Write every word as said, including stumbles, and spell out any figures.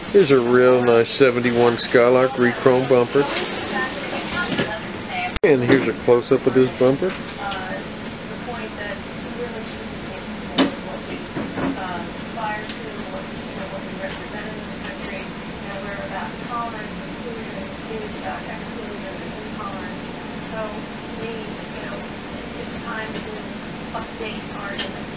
Here's a real nice seventy-one Skylark re-chrome bumper. And here's a close-up of this bumper. So to me, you know, it's time to update our